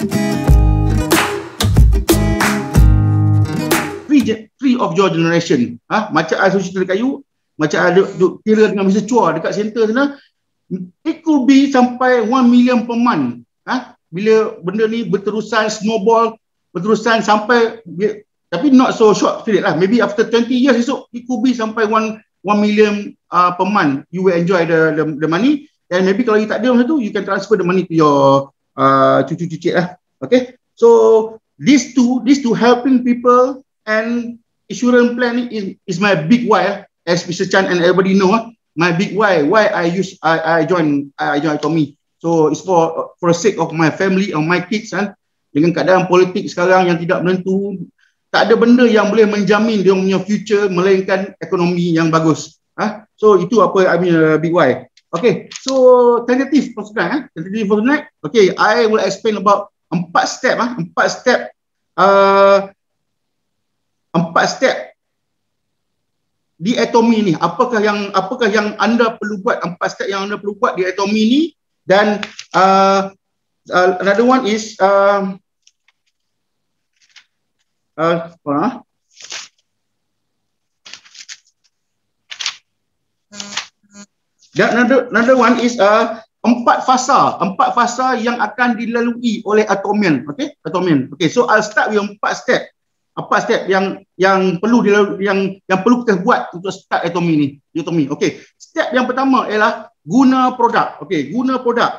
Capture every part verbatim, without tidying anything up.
Free, free of your generation. Ha? Macam I sushi dekat kayu, macam ada duk kira dengan Mister Chua dekat center sana, it could be sampai one million per month. Ha? Bila benda ni berterusan, snowball, berterusan sampai, tapi not so short period lah. Maybe after twenty years esok, it could be sampai one million uh, per month. You will enjoy the, the, the money. And maybe kalau you tak ada macam tu, you can transfer the money to your uh, cucu-cucu lah. Okay. So, these two, these two helping people and insurance planning is, is my big why. As Mister Chan and everybody know, uh, my big why, why I use, I, I join, I join Atomy. So it's for for the sake of my family and my kids. Uh, dengan keadaan politik sekarang yang tidak menentu, tak ada benda yang boleh menjamin dia punya future melainkan ekonomi yang bagus. Uh, so itu apa I mean uh, big why. Okay, so tentative for tonight. Uh, tentative for tonight. Okay, I will explain about empat step. Uh, empat step. Uh, empat step di Atomy ni, apakah yang apakah yang anda perlu buat, empat step yang anda perlu buat di Atomy ni. Dan uh, uh, another one is uh, uh, uh, dan another, another one is uh, empat fasa, empat fasa yang akan dilalui oleh Atomian. Okay, Atomian. Okay, so I'll start with empat step. Apa step yang yang perlu yang yang perlu kita buat untuk start Atomy ni, Atomy. Okey, step yang pertama ialah guna produk. Okey, guna produk.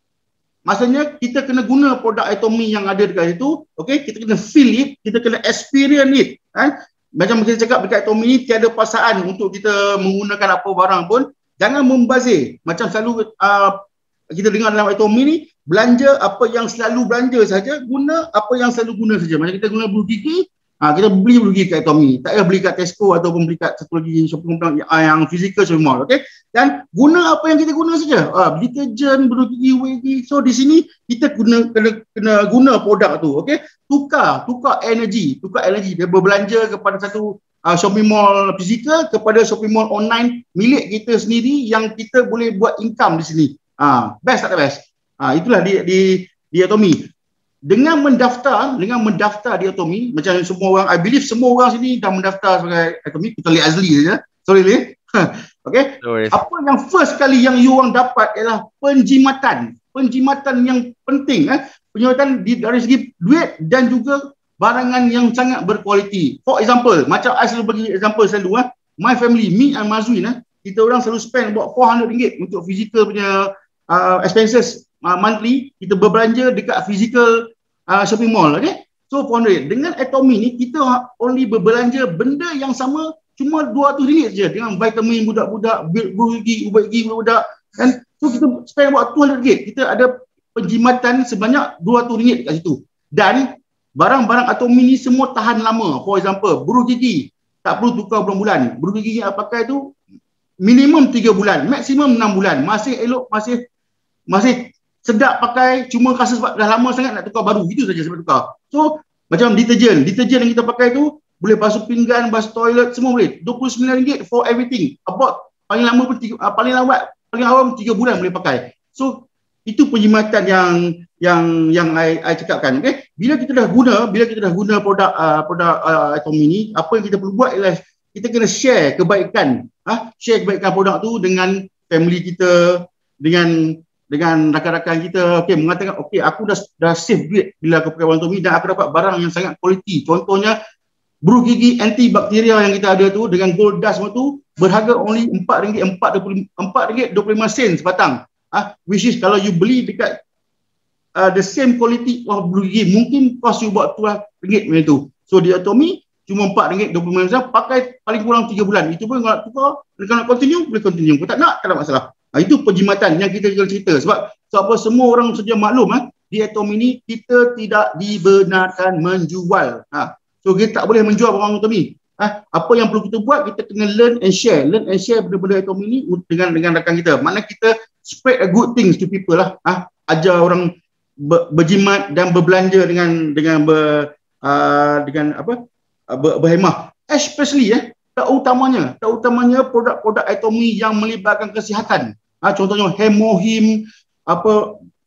Maksudnya kita kena guna produk Atomy yang ada dekat situ. Okey, kita kena feel it, kita kena experience it. Kan? Macam kita cakap dekat Atomy ni tiada paksaan untuk kita menggunakan apa barang pun. Jangan membazir. Macam selalu uh, kita dengar dalam Atomy ni, belanja apa yang selalu belanja saja, guna apa yang selalu guna saja. Macam kita guna bulu gigi, Ha, kita beli beli kat Atomy, tak payah beli kat Tesco ataupun beli kat satu lagi shopping mall yang, yang fizikal shopping mall. Okay? Dan guna apa yang kita guna saja. Ha, deterjen, bulu gigi, wigi. So di sini kita guna kena, kena guna produk tu. Okay? Tukar, tukar energi, tukar energi. Dia berbelanja kepada satu uh, shopping mall fizikal kepada shopping mall online milik kita sendiri yang kita boleh buat income di sini. Ha, best tak best? Ha, itulah di di di Atomy. Dengan mendaftar, dengan mendaftar di Atomy, macam semua orang, I believe semua orang sini dah mendaftar sebagai Atomy, kecuali Azli saja. Sorry, Lee. Okay. No, apa yang first kali yang you orang dapat ialah penjimatan. Penjimatan yang penting. Eh? Penjimatan di, dari segi duit dan juga barangan yang sangat berkualiti. For example, macam I selalu bagi example selalu. Eh? My family, me and Mazwin, eh? kita orang selalu spend about four hundred ringgit untuk physical punya uh, expenses. Uh, monthly, kita berbelanja dekat physical uh, shopping mall. Okay? So four hundred. Dengan Atomy ni, kita only berbelanja benda yang sama cuma dua ratus ringgit saja dengan vitamin budak-budak, bulu gigi, ubat gigi budak-budak. Kan? So kita spend about two hundred ringgit. Kita ada penjimatan sebanyak dua ratus ringgit dekat situ. Dan barang-barang Atomy ni semua tahan lama. For example, bulu gigi tak perlu tukar bulan-bulan. Bulu gigi yang pakai tu minimum tiga bulan, maksimum enam bulan. Masih elok, masih masih sedap pakai, cuma rasa sebab dah lama sangat nak tukar baru, itu saja sebab tukar. So macam deterjen, deterjen yang kita pakai tu boleh basuh pinggan, basuh toilet, semua boleh. dua puluh sembilan ringgit for everything. About paling lama pun tiga, uh, paling lambat, paling awam tiga bulan boleh pakai. So itu penjimatan yang yang yang I, I cakapkan. Okay? Bila kita dah guna, bila kita dah guna produk uh, produk uh, Atomy ni, apa yang kita perlu buat ialah kita kena share kebaikan, ha? share kebaikan produk tu dengan family kita, dengan dengan rakan-rakan kita. Okey, mengatakan okey aku dah dah save duit bila aku pakai Atomy dan aku dapat barang yang sangat kualiti. Contohnya bulu gigi antibakteria yang kita ada tu dengan gold dust semua tu berharga only empat ringgit empat ringgit dua puluh lima sen sebatang. Ah, which is kalau you beli dekat uh, the same quality of bulu gigi mungkin cost you about dua ringgit macam tu. So di Atomy cuma empat ringgit dua puluh lima sen, pakai paling kurang tiga bulan. Itu pun kalau nak tukar, kalau nak continue boleh continue. Kalau tak nak, tak ada masalah. Ha, itu penjimatan yang kita kena cerita. Sebab sebab semua orang sedia maklum, ha, di Atomy ni kita tidak dibenarkan menjual. Ha. So kita tak boleh menjual barang Atomy. Ha. Apa yang perlu kita buat, kita kena learn and share. Learn and share benda-benda Atomy ni dengan dengan rakan kita. Maknanya kita spread a good things to people lah. Ha. Ajar orang ber, berjimat dan berbelanja dengan dengan ber, uh, dengan apa ber, berhemah. Especially eh, tak utamanya, tak utamanya produk-produk Atomy yang melibatkan kesihatan. Ha, contohnya Hemohim, apa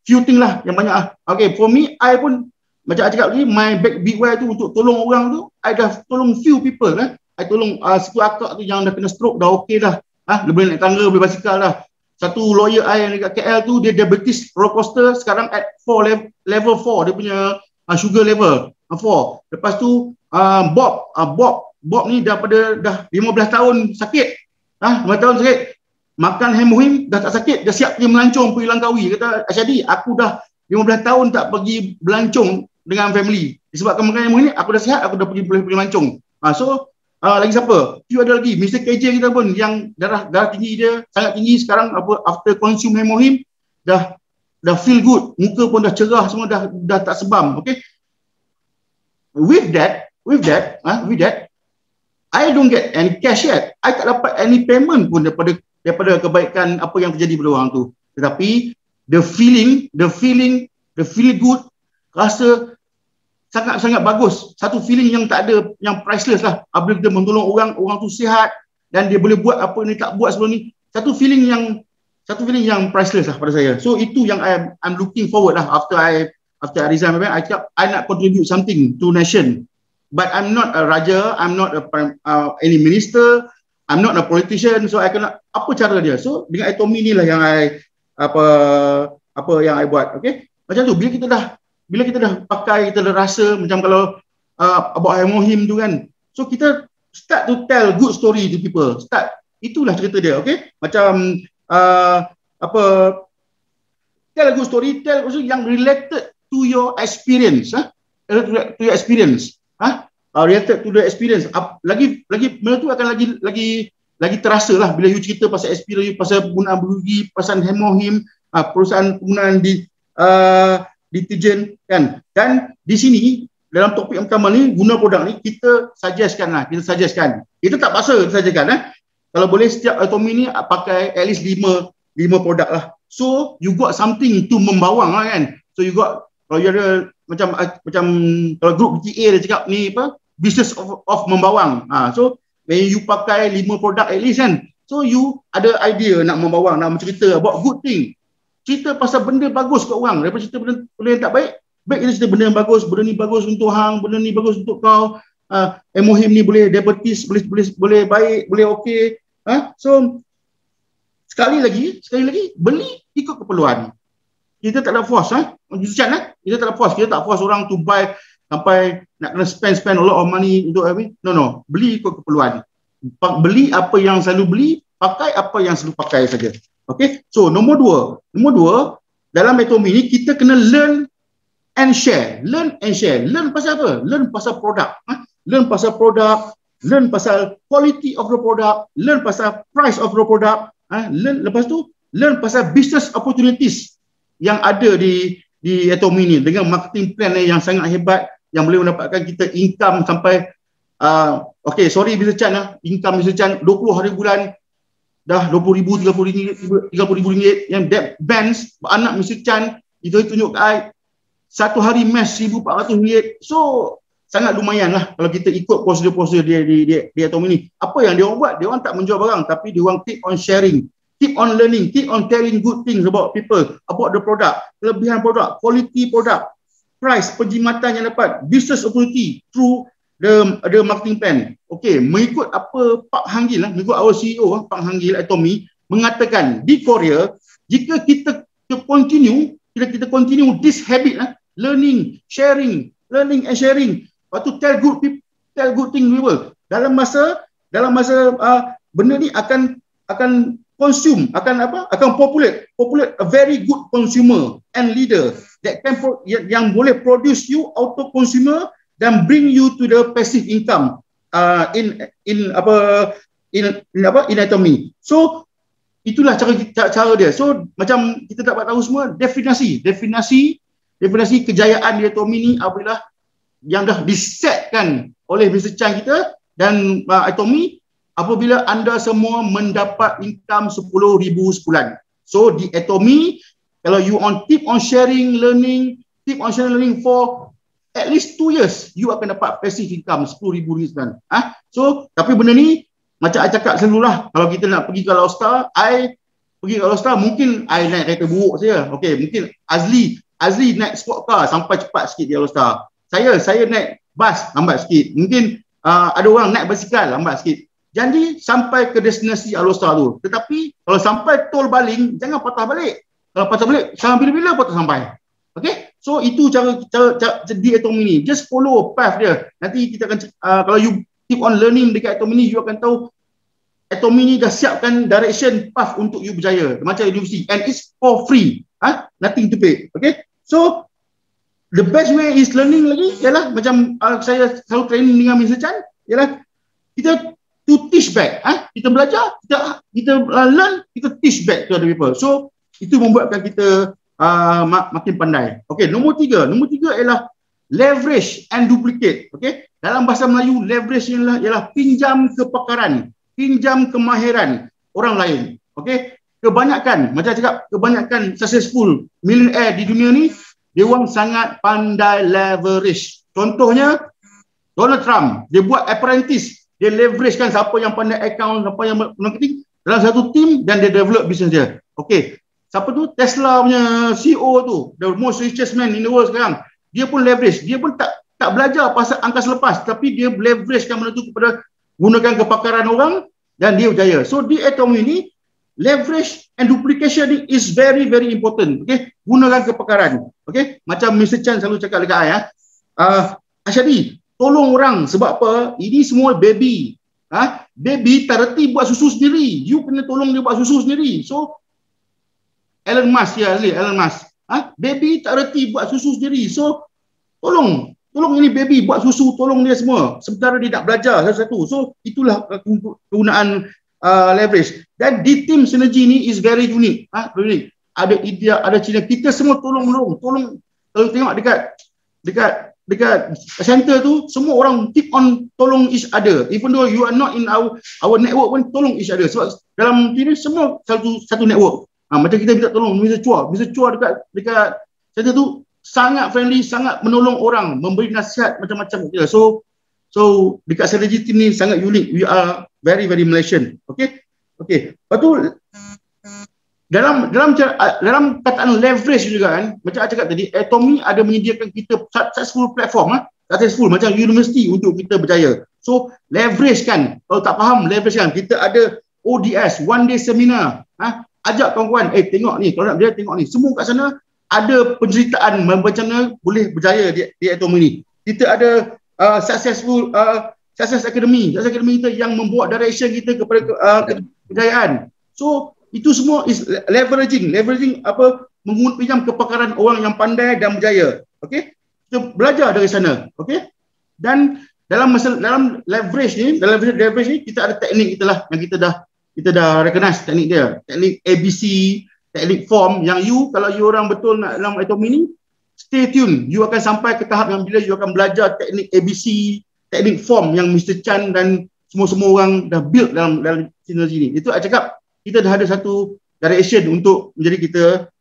few thing lah yang banyak lah. Okay, for me, I pun macam I cakap tadi, my back big why tu untuk tolong orang tu, I dah tolong few people kan. I tolong uh, satu akak tu yang dah kena stroke, dah okay dah. Ah, dia boleh naik tangga, boleh basikal dah. Satu lawyer I yang dekat K L tu, dia diabetes roller coaster, sekarang at four level, level four, dia punya uh, sugar level uh, four. Lepas tu, uh, Bob, uh, Bob, Bob ni daripada dah lima belas tahun sakit. Ah, lima belas tahun sakit. Makan hemohim, dah tak sakit, dah siap pergi melancong, pergi Langkawi. Kata, Asyadi, aku dah lima belas tahun tak pergi melancong dengan family. Disebabkan makan hemohim ni, aku dah sihat, aku dah pergi boleh pergi melancong. Uh, so, Uh, lagi siapa? Few ada lagi. mister K J kita pun yang darah darah tinggi dia sangat tinggi sekarang, apa after consume hemohim dah dah feel good, muka pun dah cerah semua, dah dah tak sebam. Okay. With that, with that, uh, with that, I don't get any cash yet. I tak dapat any payment pun daripada daripada kebaikan apa yang terjadi pada orang tu. Tetapi the feeling, the feeling, the feel good, rasa sangat-sangat bagus. Satu feeling yang tak ada, yang priceless lah. Apabila kita menolong orang, orang tu sihat dan dia boleh buat apa ni tak buat sebelum ni. Satu feeling yang satu feeling yang priceless lah pada saya. So itu yang I I'm looking forward lah after I after I resign. I cakap I nak contribute something to nation. But I'm not a raja, I'm not a uh, any minister, I'm not a politician. So I cannot, apa cara dia? So dengan Atomy ni lah yang I apa apa yang I buat. Okay. Macam tu bila kita dah Bila kita dah pakai, kita dah rasa macam kalau uh, about hemohim tu kan. So kita start to tell good story to people. Start, itulah cerita dia, okay? Macam uh, apa, tell a good story, tell also yang related to your experience. Huh? To your experience. Huh? Uh, related to the experience. Uh, lagi, lagi, benda tu akan lagi, lagi, lagi terasa lah bila you cerita pasal experience, pasal penggunaan biologi, pasal hemohim, uh, perusahaan penggunaan di uh, deterjen kan. Dan di sini dalam topik yang pertama ni, guna produk ni kita suggestkan lah, kita suggestkan. Kita tak paksa kita suggestkan eh. Kalau boleh setiap Atomy ni pakai at least lima lima produk lah. So you got something to membawang lah kan. So you got, kalau you ada macam macam kalau group B T A dia cakap ni apa, business of, of membawang. Ha, so when you pakai lima produk at least kan. So you ada idea nak membawang, nak mencerita about good thing. Cerita pasal benda bagus kat orang, daripada cerita benda, benda yang tak baik, baik kita cerita benda yang bagus, benda ni bagus untuk hang, benda ni bagus untuk kau, uh, hemohim ni boleh diabetes, boleh boleh boleh baik, boleh okey. Uh, so sekali lagi, sekali lagi beli ikut keperluan. Kita tak ada force, ah, uh, eh? Kita tak ada force, kita tak force orang to buy sampai nak kena spend spend a lot of money untuk apa? No no, beli ikut keperluan. Beli apa yang selalu beli, pakai apa yang selalu pakai saja. Okay, so nombor dua, nombor dua dalam Atomy ni kita kena learn and share, learn and share. Learn pasal apa? Learn pasal produk, huh? Learn pasal produk, learn pasal quality of the product, learn pasal price of the product, huh? Learn, lepas tu learn pasal business opportunities yang ada di di Atomy ni dengan marketing plan yang sangat hebat yang boleh mendapatkan kita income sampai uh, okay, sorry mister Chan lah, income mister Chan dua puluh hari bulan dah dua puluh ribu, tiga puluh ribu ringgit yang debt bands anak mister Chan itu tunjuk ke I satu hari mes seribu empat ratus ringgit. So sangat lumayan lah kalau kita ikut prosedur-prosedur dia di, di, di Atomy ni. Apa yang dia orang buat, dia orang tak menjual barang tapi dia orang keep on sharing, keep on learning, keep on telling good things about people, about the product, kelebihan produk, quality product, price, penjimatan yang dapat, business opportunity through the the marketing plan. Okey, mengikut apa Pak Hang Gil lah, mengikut our C E O Pak Hang Gil Atomy mengatakan di Korea, jika kita continue, kita kita continue this habit lah, learning, sharing, learning and sharing, lepas tu tell good people, tell good thing people. Dalam masa dalam masa uh, benda ni akan akan consume, akan apa? Akan populate, populate a very good consumer and leader that can pro, yang, yang boleh produce you auto consumer dan bring you to the passive income uh, in in apa in, in apa in Atomy. So itulah cara cara dia. So macam kita dapat tahu semua definisi definisi definisi kejayaan di Atomy ni apabila yang dah disetkan oleh mister Chan kita dan uh, Atomy, apabila anda semua mendapat income sepuluh ribu sebulan. So di Atomy, kalau you on keep on sharing, learning, keep on sharing learning for at least two years, you akan dapat passive income sepuluh ribu sebulan. Ah, so tapi benda ni macam I cakap selalulah, kalau kita nak pergi ke Laostar, I pergi All Star, mungkin I naik kereta buruk saja. Okey, mungkin Azli, Azli naik sport car sampai cepat sikit di All Star. Saya, saya naik bas lambat sikit. Mungkin uh, ada orang naik basikal lambat sikit. Jadi sampai ke destinasi All Star tu. Tetapi kalau sampai tol baling, jangan patah balik. Kalau patah balik, sampai bila-bila patah sampai. Okey? So itu cara cara, cara di Atomy ni. Just follow path dia. Nanti kita akan uh, kalau you keep on learning dekat Atomy ni, you akan tahu Atomy ni dah siapkan direction path untuk you berjaya macam universiti, and it's for free. Ah, ha? Nothing to pay. Okay? So the best way is learning lagi ialah macam uh, saya selalu training dengan Mister Chan, ialah kita to teach back. Ah, ha? Kita belajar, kita kita uh, learn, kita teach back to other people. So itu membuatkan kita uh, mak makin pandai. Okey, nombor tiga. Nombor tiga ialah leverage and duplicate. Okey, dalam bahasa Melayu leverage ialah, ialah pinjam kepakaran, pinjam kemahiran orang lain. Okey, kebanyakan, macam cakap, kebanyakan successful millionaire di dunia ni, dia orang sangat pandai leverage. Contohnya Donald Trump, dia buat apprentice, dia leverage kan siapa yang pandai account, siapa yang marketing dalam satu team, dan dia develop bisnes dia. Okey, siapa tu? Tesla punya C E O tu, the most richest man in the world sekarang. Dia pun leverage, dia pun tak tak belajar pasal angka selepas, tapi dia leverage kan benda tu kepada gunakan kepakaran orang dan dia berjaya. So di Atomy ni, leverage and duplication ni is very very important. Okey, gunakan kepakaran. Okey, macam Mister Chan selalu cakap dekat saya, ah uh, Asyadi, tolong orang sebab apa? Ini semua baby. Ah, ha? Baby tak reti buat susu sendiri. You kena tolong dia buat susu sendiri. So Elon Musk ya, Elon Musk. Ah, baby tak reti buat susu sendiri. So tolong, tolong ini baby buat susu, tolong dia semua. Sementara dia nak belajar satu-satu. So itulah kegunaan uh, leverage. Dan di team sinergi ni is very unique. Ah, unique. Ada India, ada China. Kita semua tolong-tolong, tolong. Kalau tengok dekat dekat dekat center tu, semua orang keep on tolong each other. Even though you are not in our our network pun tolong each other. Sebab dalam ini semua satu satu network. Ha, macam kita minta tolong Mister Chua, Mister Chua dekat dekat center tu sangat friendly, sangat menolong orang, memberi nasihat macam-macam kita. So so dekat strategi team ni sangat unik. We are very very Malaysian. Okey. Okey. Lepas tu dalam dalam dalam kataan leverage juga kan, macam saya cakap tadi, Atomy ada menyediakan kita successful platform, ha? Successful macam universiti untuk kita berjaya. So leverage kan, kalau tak faham leverage kan, kita ada O D S, one day seminar, ha? Ajak kawan-kawan, eh tengok ni, kalau nak berjaya tengok ni. Semua kat sana ada penceritaan macam mana boleh berjaya di, di Atomy ni. Kita ada uh, successful uh, success academy, success academy kita yang membuat direction kita kepada uh, kejayaan. So itu semua is leveraging, leveraging apa, menggunakan pinjam kepakaran orang yang pandai dan berjaya. Okey? Kita belajar dari sana. Okey? Dan dalam masalah dalam leverage ni, dalam leverage ni kita ada teknik kita lah yang kita dah kita dah recognize teknik dia. Teknik A B C, teknik form yang you, kalau you orang betul nak dalam Atomy ni, stay tune. You akan sampai ke tahap yang bila you akan belajar teknik A B C, teknik form yang Mister Chan dan semua-semua orang dah build dalam dalam sinergi ni. Itu saya cakap, kita dah ada satu direction untuk menjadi kita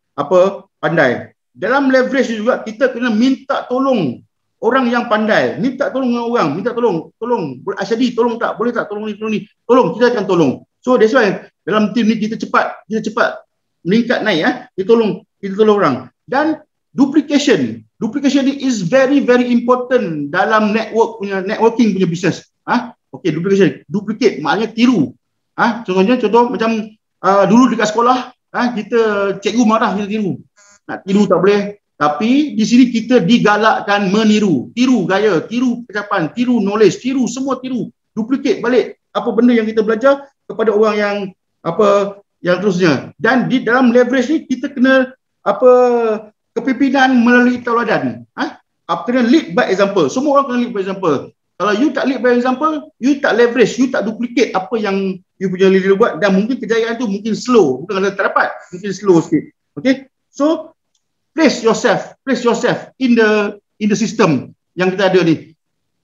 apa pandai. Dalam leverage juga kita kena minta tolong orang yang pandai. Minta tolong dengan orang, minta tolong, tolong Asyadi, tolong tak, boleh tak tolong ni, tolong ni. Tolong, kita akan tolong. So that's why dalam team ni kita cepat, kita cepat meningkat naik ya. Kita tolong, kita tolong orang. Dan duplication. Duplication ni is very very important dalam network punya networking punya business. Ah, ha? Okey, duplication. Duplicate maknanya tiru. Ah, ha? Contohnya contoh macam uh, dulu dekat sekolah, ah ha? kita cikgu marah kita tiru. Nak tiru tak boleh. Tapi di sini kita digalakkan meniru. Tiru gaya, tiru ucapan, tiru knowledge, tiru semua tiru. Duplicate balik apa benda yang kita belajar kepada orang yang apa yang terusnya. Dan di dalam leverage ni kita kena apa kepimpinan melalui tauladan. Ha? Apa kena lead by example. Semua orang kena lead by example. Kalau you tak lead by example, you tak leverage, you tak duplicate apa yang you punya leader buat, dan mungkin kejayaan tu mungkin slow, bukan kata tak dapat, mungkin slow sikit. Okay? So place yourself, place yourself in the in the system yang kita ada ni.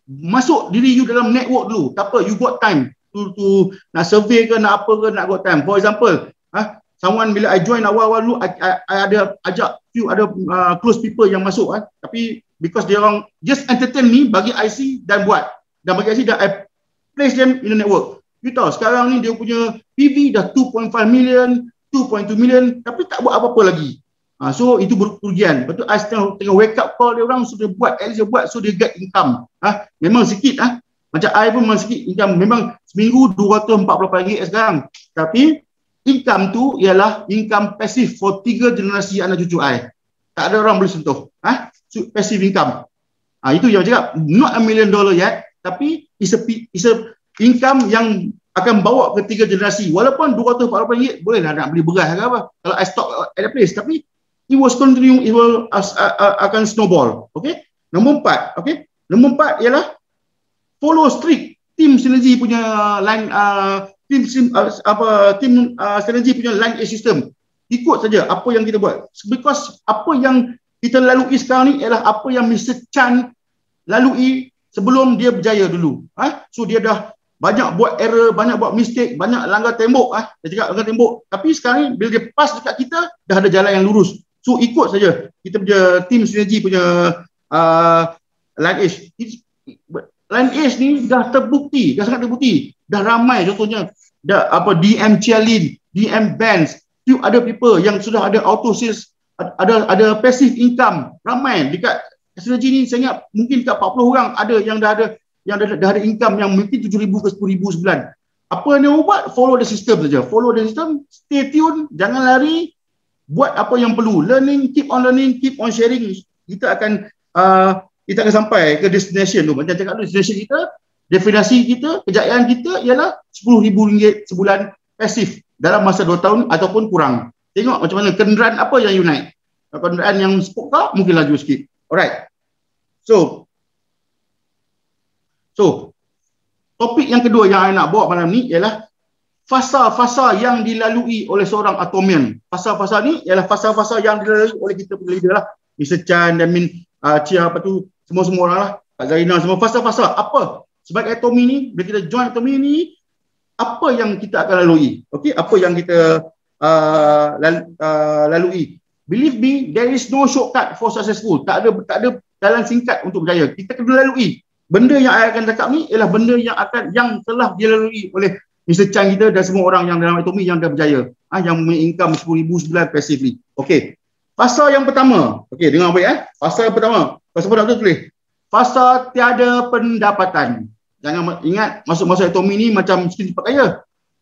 Masuk diri you dalam network dulu. Tak apa, you got time. Tu, tu nak survey ke, nak apa ke, nak got time. For example, ah, someone bila I join awal-awal dulu, I, I, I ada ajak few ada uh, close people yang masuk, ah, tapi because dia orang just entertain me, bagi I C dan buat. Dan bagi I C dan I place them in the network. You tahu sekarang ni dia punya P V dah two point five million, two point two million tapi tak buat apa-apa lagi. Ha, so itu kerugian. Lepas tu I tengah, tengah wake up call dia orang, so dia buat, at least dia buat, so dia get income. Ha, memang sikit. Ha. Macam I pun memang sikit income. Memang seminggu dua ratus empat puluh lapan ringgit sekarang. Tapi income tu ialah income pasif for tiga generasi anak cucu I. Tak ada orang boleh sentuh. Ha? So, passive income. Ha, itu yang cakap, not a million dollar yet, tapi it's a, it's a income yang akan bawa ke tiga generasi. Walaupun dua ratus empat puluh lapan ringgit boleh lah nak beli beras ke apa. Kalau I stop at that place. Tapi it was continue, it will uh, uh, akan snowball. Okay. Nombor empat. Okay. Nombor empat ialah follow strict team synergy punya line, uh, team uh, apa team uh, synergy punya line A system. Ikut saja apa yang kita buat. Because apa yang kita lalui sekarang ni ialah apa yang mister Chan lalui sebelum dia berjaya dulu. Ha? So dia dah banyak buat error, banyak buat mistake, banyak langgar tembok. Ha? Dia cakap langgar tembok. Tapi sekarang ni bila dia pass dekat kita, dah ada jalan yang lurus. So ikut saja kita punya team synergy punya uh, line H. Line H ni dah terbukti, dah sangat terbukti. Dah ramai contohnya, dah apa D M Chialin, D M Benz, few other people yang sudah ada auto sales, ada ada passive income. Ramai dekat synergy ni saya ingat mungkin dekat empat puluh orang ada yang dah ada yang dah, dah ada income yang mungkin tujuh ribu ke sepuluh ribu sebulan. Apa yang dia buat? Follow the system saja. Follow the system, stay tune, jangan lari, buat apa yang perlu. Learning, keep on learning, keep on sharing. Kita akan uh, kita akan sampai ke destination tu. Macam cakap tu, destination kita, definisi kita, kejayaan kita ialah sepuluh ribu ringgit sebulan pasif dalam masa dua tahun ataupun kurang. Tengok macam mana kenderaan apa yang you naik. Kenderaan yang sport car mungkin laju sikit. Alright. So, so topik yang kedua yang saya nak bawa malam ni ialah fasa-fasa yang dilalui oleh seorang atomian. Fasa-fasa ni ialah fasa-fasa yang dilalui oleh kita punya leader lah. mister Chan, Damin, uh, Chia, apa tu, semua-semua orang lah. Kak Zainal, semua fasa-fasa. Apa? Sebagai atomi ni, bila kita join atomi ni, apa yang kita akan lalui? Okey, apa yang kita uh, lal, uh, lalui? Believe me, there is no shortcut for successful. Tak ada tak ada jalan singkat untuk berjaya. Kita kena lalui. Benda yang saya akan cakap ni ialah benda yang akan yang telah dilalui oleh mister Chan kita dan semua orang yang dalam atomi yang dah berjaya. Ah, yang mempunyai income sepuluh ribu sebulan passively. Okey. Fasa yang pertama. Okey, dengar baik eh. Fasa yang pertama. Fasa pertama tu tulis. Fasa tiada pendapatan. Jangan ingat masuk masa atomi ni macam miskin cepat kaya.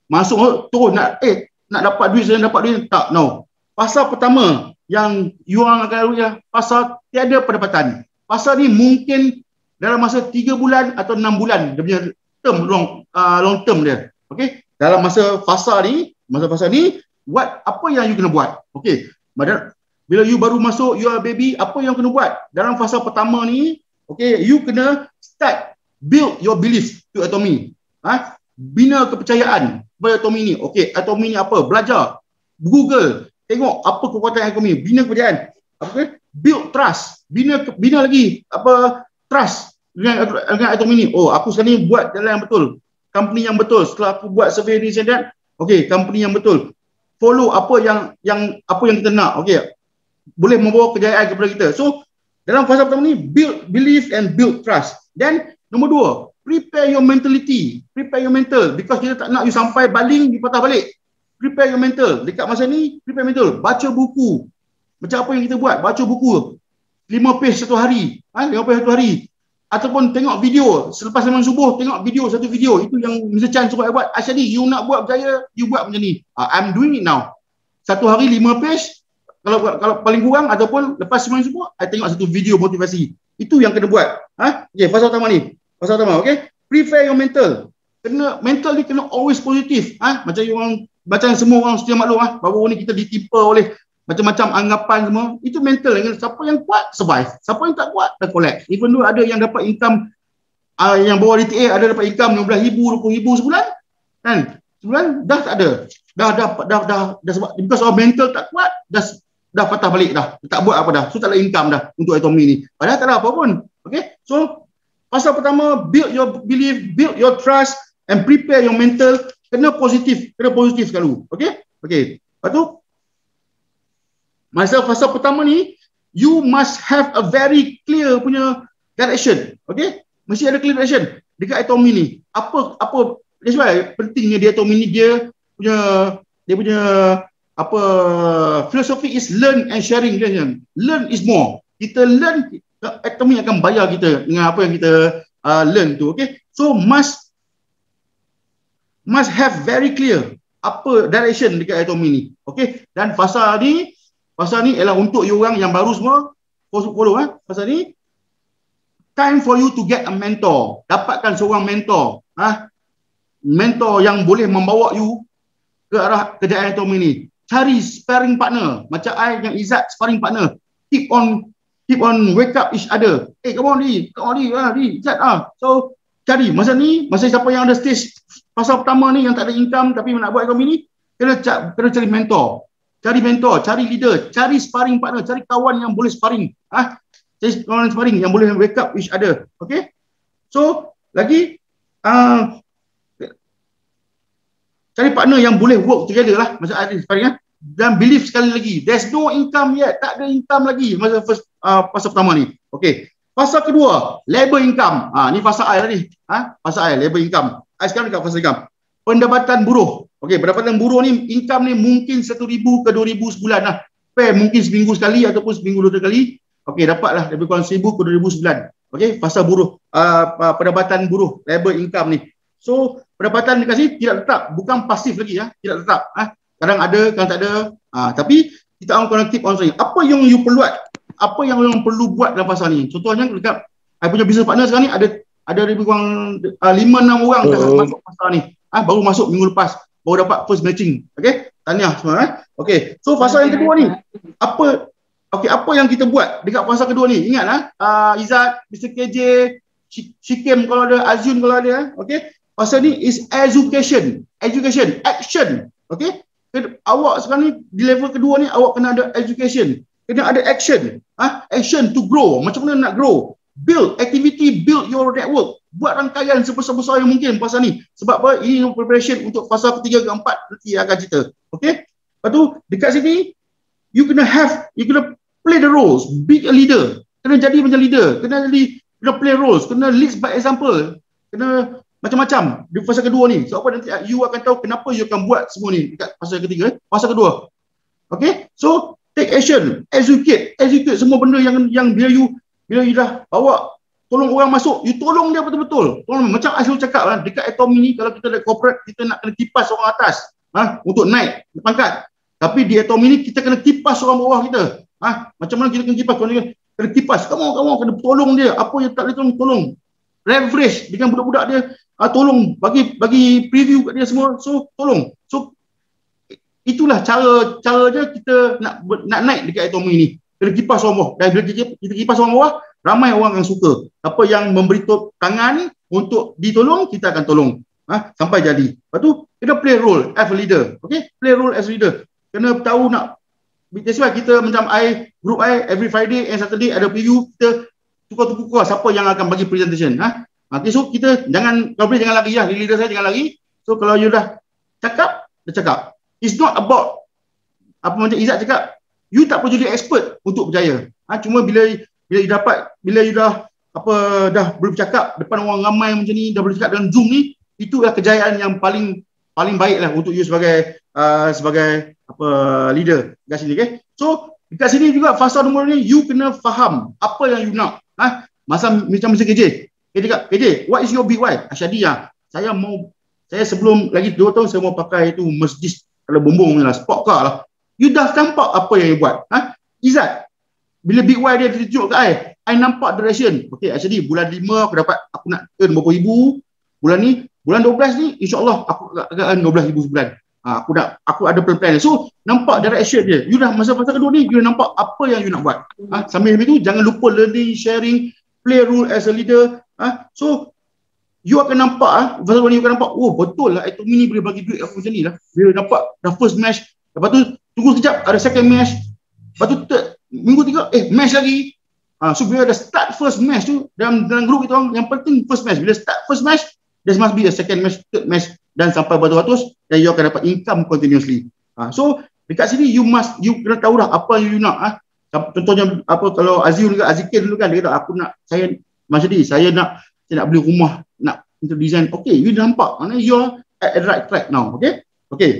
Masuk terus nak eh nak dapat duit saya dapat duit tak. No. Fasa pertama yang you orang akan lalui ialah fasa tiada pendapatan. Fasa ni mungkin dalam masa tiga bulan atau enam bulan dia punya term long uh, long term dia. Okey. Dalam masa fasa ni, masa fasa ni buat apa yang you kena buat. Okey. Bila you baru masuk, you are baby, apa yang kena buat? Dalam fasa pertama ni, okey, you kena start build your belief to atomi. Ha? Bina kepercayaan kepada atomi ni. Okey, atomi ni apa? Belajar. Google. Tengok apa kekuatan atomi. Bina kepercayaan. Okay? Build trust. Bina bina lagi apa trust dengan, dengan atomi ni. Oh, aku sekarang ni buat jalan yang betul. Company yang betul. Setelah aku buat survey ni dan okey, company yang betul. Follow apa yang yang apa yang kita nak. Okey. Boleh membawa kejayaan kepada kita. So, dalam fasa pertama ni build belief and build trust. Then nombor dua, prepare your mentality. Prepare your mental because kita tak nak you sampai baling dipatah balik. Prepare your mental. Dekat masa ni prepare mental. Baca buku. Macam apa yang kita buat? Baca buku. lima page satu hari. Ha? lima page satu hari. Ataupun tengok video. Selepas zaman subuh, tengok video, satu video. Itu yang mister Chan suruh buat. Asyadi, you nak buat berjaya, you buat macam ni. Uh, I'm doing it now. Satu hari lima page. Kalau kalau paling kurang ataupun lepas semalam subuh, I tengok satu video motivasi. Itu yang kena buat. Ha? Okay, fasa pertama ni. Fasa pertama, okay? Prepare your mental. Kena, mental ni kena always positif. Ha? Macam orang, macam semua orang setia maklum. Ha? Baru ni kita ditimpa oleh macam-macam anggapan semua. Itu mental. Siapa yang kuat, survive. Siapa yang tak kuat, dah collapse. Even though ada yang dapat income, uh, yang bawah D T A, ada dapat income lima belas ribu, dua puluh ribu sebulan. Kan? Sebulan, dah tak ada. Dah, dah, dah, dah, dah sebab, because of mental tak kuat, dah dah patah balik dah. Tak buat apa dah. So tak ada income dah untuk atomi ni. Padahal tak ada apa pun. Okay. So, fasa pertama, build your belief, build your trust and prepare your mental. Kena positif. Kena positif selalu. Okay. Okay. Lepas tu, masa fasa pertama ni, you must have a very clear punya direction. Okay. Mesti ada clear direction. Dekat atomi ni. Apa, apa, that's why pentingnya di atomi ni dia punya, dia punya apa filosofi is learn and sharing. Learn is more. Kita learn, Atomy akan bayar kita dengan apa yang kita uh, learn tu. Okay, so must must have very clear apa direction dekat Atomy ni. Okay, dan fasa ni fasa ni ialah untuk you orang yang baru semua follow, follow eh. Fasa ni time for you to get a mentor. Dapatkan seorang mentor, ah, mentor yang boleh membawa you ke arah kejayaan Atomy ni. Cari sparring partner macam I yang Izzat, sparring partner. Keep on keep on wake up each other. Eh, hey, come on ni, come on ni, ah, ni, Izzat ah. So cari masa ni, masa siapa yang ada stage fasa pertama ni yang tak ada income tapi nak buat Atomy ni, kena kena cari mentor. Cari mentor, cari leader, cari sparring partner, cari kawan yang boleh sparring. Ah, cari kawan sparring yang boleh wake up each other. Okay? So, lagi uh, cari partner yang boleh work together lah masa ada sparring, eh? Dan believe sekali lagi, there's no income yet, tak ada income lagi masa first uh, fasa pertama ni. Okey. Fasa kedua, labor income. Ha, ni fasa I tadi. Ha, fasa I, labor income. I sekarang dekat fasa income. Pendapatan buruh. Okey, pendapatan buruh ni, income ni mungkin satu ribu ke dua ribu sebulan lah. Pay, mungkin seminggu sekali ataupun seminggu dua kali. Okey, dapatlah lebih kurang seribu ke dua ribu sebulan. Okey, fasa buruh, uh, pendapatan buruh, labor income ni. So, pendapatan dekat sini tidak tetap, bukan pasif lagi ya, tidak tetap. Ah, kadang ada, kadang tak ada. Ah, tapi kita akan keep on saying, apa yang you perlu buat? Apa yang you perlu buat dalam fasa ni? Contohnya dekat I punya business partner sekarang ni ada ada lebih kurang uh, lima enam orang dah uh. masuk fasa ni. Ah, baru masuk minggu lepas, baru dapat first matching. Okey, tahniah semua eh. Okey, so fasa yang kedua ni, apa okey apa yang kita buat dekat fasa kedua ni? Ingatlah, uh, Izzat, Mister K J, Shikem kalau ada, Azun kalau ada, okey. Fasa ni is education, education, action. Okay, awak sekarang ni di level kedua ni awak kena ada education, kena ada action, ah, action to grow. Macam mana nak grow? Build activity, build your network. Buat rangkaian sebesar-besar yang mungkin fasa ni. Sebab apa? Ini preparation untuk fasa ketiga ke empat nanti akan cerita. Okay. Lepas tu dekat sini you kena have, you kena play the roles, be a leader. Kena jadi macam leader, kena jadi, kena play roles, kena lead by example, kena macam-macam di fasa kedua ni. So apa nanti you akan tahu kenapa you akan buat semua ni dekat fasa ketiga, eh? Fasa kedua. Okay, so take action, educate, educate semua benda yang yang bila you bila you dah bawa tolong orang masuk, you tolong dia betul-betul. Tolong, macam I selalu cakap lah, dekat Atomy ni kalau kita ada corporate, kita nak kena kipas orang atas, ha, untuk naik pangkat. Tapi di Atomy ni kita kena kipas orang bawah kita. Ha, macam mana kita kena kipas? Kena kipas, kamu kamu kena tolong dia, apa yang tak boleh tolong, tolong. Leverage dengan budak-budak dia, uh, tolong bagi bagi preview kat dia semua. So tolong. So itulah cara cara dia kita nak nak naik dekat Atomy ni. Kena kipas orang bawah. Dan bila kita, kita kipas orang bawah, ramai orang yang suka. Apa yang memberi tangan untuk ditolong, kita akan tolong. Ha, sampai jadi. Lepas tu kena play role as a leader. Okay? Play role as a leader. Kena tahu nak, that's why kita macam I, group I, every Friday and Saturday ada preview, kita tukar-tukar siapa yang akan bagi presentation. Ha? Okay, so kita jangan, kalau boleh jangan lagi ya, leader saya jangan lagi. So kalau you dah cakap, dah cakap. It's not about, apa macam Izzat cakap, you tak perlu jadi expert untuk berjaya. Ha? Cuma bila bila you dapat, bila you dah apa dah boleh bercakap depan orang ramai macam ni, dah boleh cakap dengan Zoom ni, itulah kejayaan yang paling paling baik lah untuk you sebagai uh, sebagai apa leader dekat sini. Okay? So dekat sini juga fasa nombor ni, you kena faham apa yang you nak. Ha? Masa macam Mister K J, K J cakap, K J, what is your big why? Asyadi ya, saya mau, saya sebelum lagi dua tahun saya mau pakai itu Mercedes, kalau bumbung ni lah, sport car lah. You dah nampak apa yang you buat. Ha? Izzat, bila big why dia tunjuk ke I, I nampak direction. Okay, asyadi bulan lima aku dapat, aku nak earn berapa ribu. Bulan ni, bulan dua belas ni, insyaAllah aku akan earn dua belas ribu sebulan. Ha, aku nak, aku ada plan-plan. So, nampak direction dia. You dah masa-masa kedua ni, you dah nampak apa yang you nak buat. Ha, sambil itu, jangan lupa learning, sharing, play role as a leader. Ha, so, you akan nampak, ha, masa kedua ni you akan nampak, oh betul lah, Atomy ni boleh bagi duit aku macam ni lah. Bila nampak, dah first match, lepas tu, tunggu sekejap, ada second match. Lepas tu, third, minggu tiga, eh, match lagi. Ha, so, bila dah start first match tu, dalam, dalam group kita orang, yang penting first match. Bila start first match, there must be a second match, third match, dan sampai beratus-ratus, dan you akan dapat income continuously. Ha, so, dekat sini, you must, you kena tahu dah apa yang you nak. Ha. Contohnya, apa kalau Azil juga, Azikir dulu kan, dia kata, aku nak, saya, macam ni, saya nak, saya nak beli rumah, nak untuk design. Okay, you dah nampak, mana you are at the right track now. Okay, okay.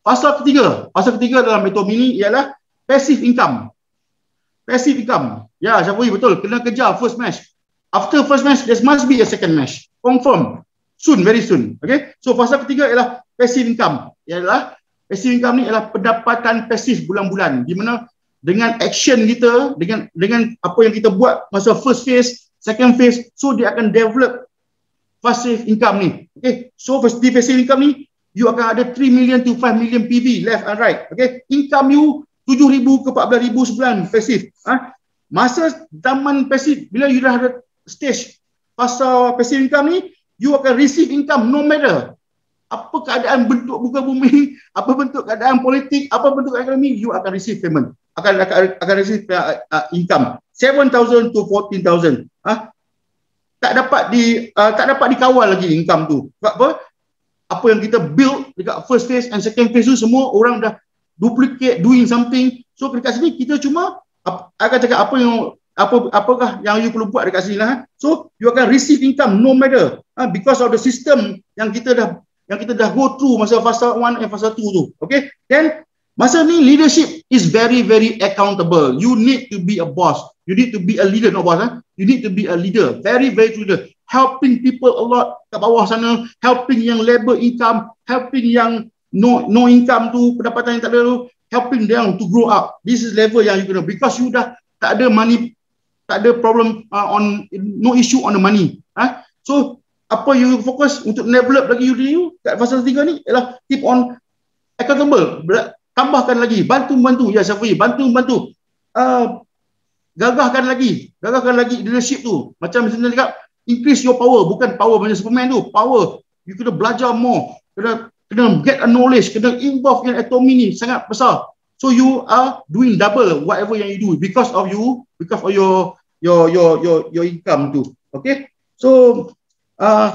Fasa ketiga, fasa ketiga dalam atomi ni ialah passive income. Passive income. Ya, Syafui betul. Kena kejar first match. After first match, there must be a second match. Confirm. Soon, very soon. Okay. So fasa ketiga ialah passive income. Ialah passive income ni ialah pendapatan pasif bulan-bulan. Di mana dengan action kita, dengan dengan apa yang kita buat masa first phase, second phase, so dia akan develop passive income ni. Okay. So di passive income ni, you akan ada three million to five million P V left and right. Okay. Income you tujuh ribu ke empat belas ribu sebulan pasif. Ha? Masa zaman pasif, bila you dah ada stage fasa passive income ni, you akan receive income no matter apa keadaan bentuk muka bumi, apa bentuk keadaan politik, apa bentuk ekonomi, you akan receive payment. Akan akan, akan receive uh, uh, income seven thousand to fourteen thousand. Ha? Tak dapat di uh, tak dapat dikawal lagi income tu. Sebab apa? Apa yang kita build dekat first phase and second phase tu semua orang dah duplicate doing something. So dekat sini kita cuma akan cakap apa yang apa apakah yang you perlu buat dekat sini lah. So you akan receive income no matter ha, because of the system yang kita dah yang kita dah go through masa fasa one and fasa two tu. Okay. Then masa ni leadership is very very accountable. You need to be a boss. You need to be a leader, not boss. Ha? You need to be a leader. Very very leader. Helping people a lot kat bawah sana, helping yang labor income, helping yang no no income tu, pendapatan yang tak ada tu, helping them to grow up. This is level yang you kena, because you dah tak ada money, tak ada problem uh, on no issue on the money. Ha? So apa you fokus untuk develop lagi you you kat fasa tiga ni ialah keep on accountable. Tambahkan lagi, bantu-bantu ya Syafui, bantu-bantu. Uh, gagahkan lagi, gagahkan lagi leadership tu. Macam misalnya cakap, increase your power, bukan power macam Superman tu, power. You kena belajar more, kena kena get a knowledge, kena involve in atomi ni sangat besar. So you are doing double whatever yang you do because of you, because of your your your your your income tu. Okay? So uh,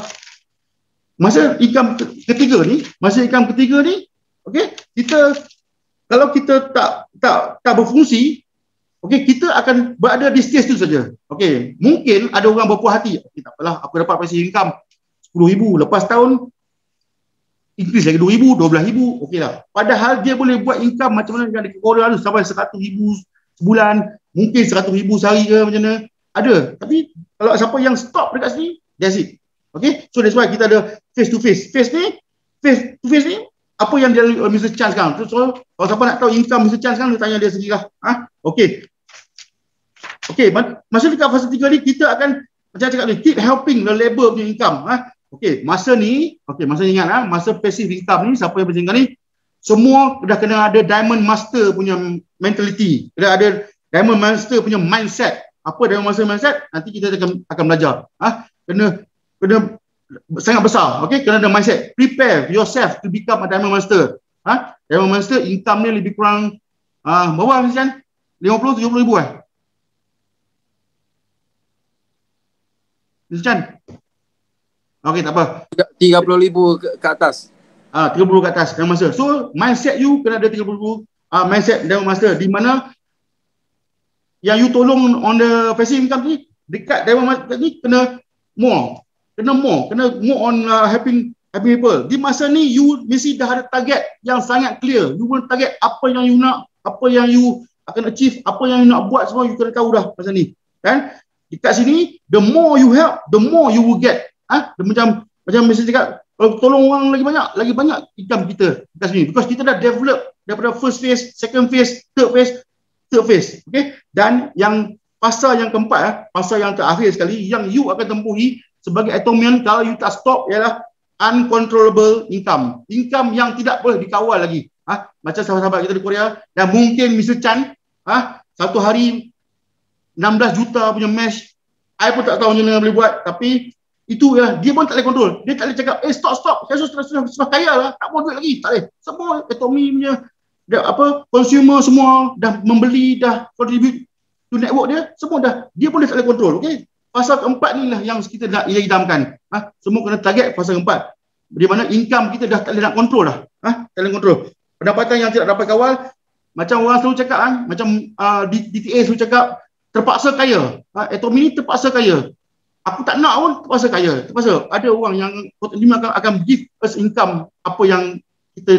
masa income ketiga ni, masa income ketiga ni, okay, kita kalau kita tak tak tak berfungsi, okay, kita akan berada di stage tu saja. Okay, mungkin ada orang berpuas hati, okay, tak apalah, aku dapat passive income sepuluh ribu, lepas tahun increase lagi dua ribu, dua belas ribu, okey lah. Padahal dia boleh buat income macam mana yang di Korea tu sampai seratus ribu sebulan, mungkin seratus ribu sehari ke macam mana. Ada. Tapi kalau siapa yang stop dekat sini, that's it. Okay, so that's why kita ada face to face. Face ni, face to face ni, apa yang dia uh, mister Chan sekarang. So, so kalau siapa nak tahu income mister Chan sekarang, dia tanya dia sendirilah. Ha? Okey. Okey, masa dekat fasa tiga ni, kita akan macam cakap ni, keep helping the labor punya income. Ha? Okey, masa ni, okey, masa ni ingat ha, masa passive income ni, siapa yang passive income ni, semua dah kena ada diamond master punya mentality. Kena ada diamond master punya mindset. Apa diamond master mindset? Nanti kita akan akan belajar. Ha? Kena kena sangat besar. Okey, kena ada mindset. Prepare yourself to become a diamond master. Ha? Diamond master income ni lebih kurang uh, berapa macam lima puluh tujuh puluh ribu eh? Mister Chan? Okey, tak apa. tiga puluh ribu ke, ke atas. Ah, tiga puluh ke atas Diamond Master. So, mindset you kena ada tiga puluh ribu ah, mindset Diamond Master. Di mana yang you tolong on the passive income ni, dekat Diamond Master ni kena more. Kena more. Kena more on uh, helping, helping people. Di masa ni, you mesti dah ada target yang sangat clear. You will target apa yang you nak, apa yang you akan achieve, apa yang you nak buat semua, you kena tahu dah masa ni. Kan? Dekat sini, the more you help, the more you will get. Ah, ha? macam macam mesti cakap, kalau tolong orang lagi banyak, lagi banyak income kita dekat sini. Because kita dah develop daripada first phase, second phase, third phase, third phase. Okay? Dan yang fasa yang keempat, eh, fasa yang terakhir sekali, yang you akan tempuhi sebagai atomian kalau you tak stop ialah uncontrollable income. Income yang tidak boleh dikawal lagi. Ah, ha? Macam sahabat-sahabat kita di Korea, dan mungkin mister Chan, ah, ha? satu hari enam belas juta punya mesh, I pun tak tahu macam mana boleh buat, tapi itu ya, dia pun tak boleh kontrol. Dia tak boleh cakap, eh stop, stop, saya sudah, sudah, sudah kaya lah, tak mau duit lagi. Tak boleh. Semua atomi punya, dah, apa, consumer semua dah membeli, dah contribute to network dia, semua dah, dia pun dia tak boleh kontrol. Okay? Fasa keempat ni lah yang kita nak idamkan. Ha? Semua kena target fasa keempat. Di mana income kita dah tak boleh nak kontrol dah. Ha? Tak boleh kontrol. Pendapatan yang tidak dapat kawal, macam orang selalu cakap, kan? Macam uh, D T A selalu cakap, terpaksa kaya. Ha? Atomi ni terpaksa kaya. Aku tak nak pun terpaksa kaya. Terpaksa. Ada orang yang akan, akan give us income apa yang kita dah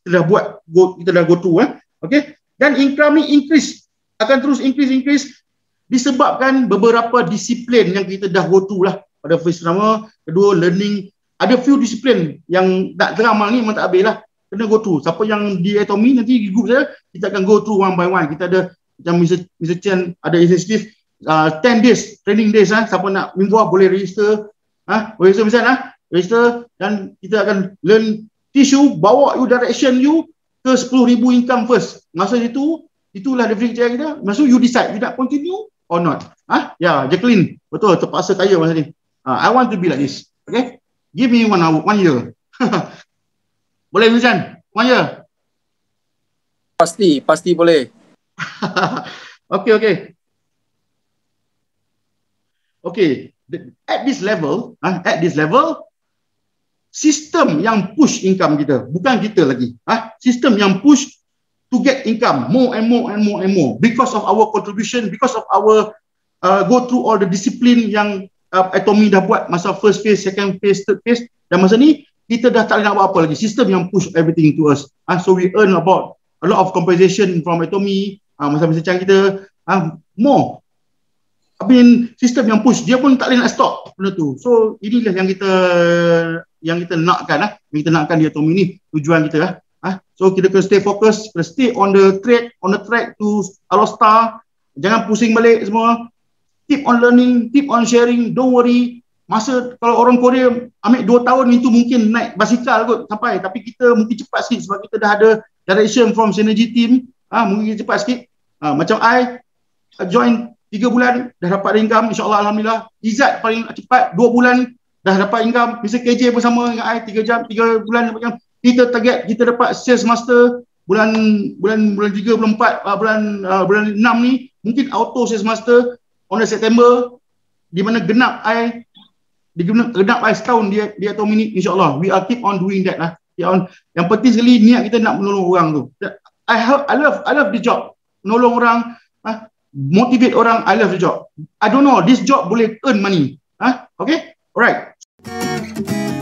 kita dah buat, go, kita dah go to eh. Okay. Dan income ni increase, akan terus increase increase disebabkan beberapa disiplin yang kita dah go to lah pada phase pertama, kedua learning. Ada few disiplin yang nak teramal ni memang tak habis lah, kena go through. Siapa yang di Atomy nanti di group saya, kita akan go through one by one. Kita ada macam Mister Mister Chen ada inisiatif uh, ten days training days ah. Siapa nak minggu boleh register ah, boleh register misalnya ah, register, dan kita akan learn, teach you, bawa you direction you ke sepuluh ribu income first. Masa itu itulah definite criteria kita. Masa you decide you nak continue or not. Ah, ya, yeah, Jacqueline, betul, terpaksa kaya masa ni. Uh, I want to be like this. Okay? Give me one hour, one year. Boleh Mister One year? Pasti, pasti boleh. Okay, okay. Okay, at this level, uh, at this level, sistem yang push income kita, bukan kita lagi. Uh, sistem yang push to get income, more and more and more and more. Because of our contribution, because of our uh, go through all the discipline yang Uh, Atomy dah buat masa first phase, second phase, third phase, dan masa ni kita dah tak nak buat apa lagi. Sistem yang push everything to us. Uh, so we earn about a lot of compensation from Atomy. Uh, masa Mister Chan kita uh, more. I mean, sistem yang push, dia pun tak boleh nak stop benda tu. So inilah yang kita yang kita nakkan lah. Yang kita nakkan di Atomy ni, tujuan kita lah. Uh, so kita kena stay fokus, kena stay on the track, on the track to Alostar. Jangan pusing balik semua. Keep on learning, keep on sharing, don't worry. Masa kalau orang Korea ambil dua tahun itu mungkin naik basikal kot sampai, tapi kita mungkin cepat sikit sebab kita dah ada direction from synergy team. Ah, mungkin cepat sikit. Ah, macam I join tiga bulan dah dapat income, insya-Allah, alhamdulillah. Izzat paling cepat dua bulan dah dapat income. Mister K J bersama dengan I tiga jam, tiga bulan dapat income. Kita target kita dapat sales master bulan bulan bulan tiga, bulan empat, uh, bulan uh, bulan enam ni mungkin auto sales master on September, di mana genap I di genap, genap I setahun dia dia Atomy ni, insya-Allah we are keep on doing that lah. On, yang penting sekali niat kita nak menolong orang tu. I have, I love I love the job. Menolong orang, ah, motivate orang, I love the job. I don't know this job boleh earn money. Ah, okay? Alright.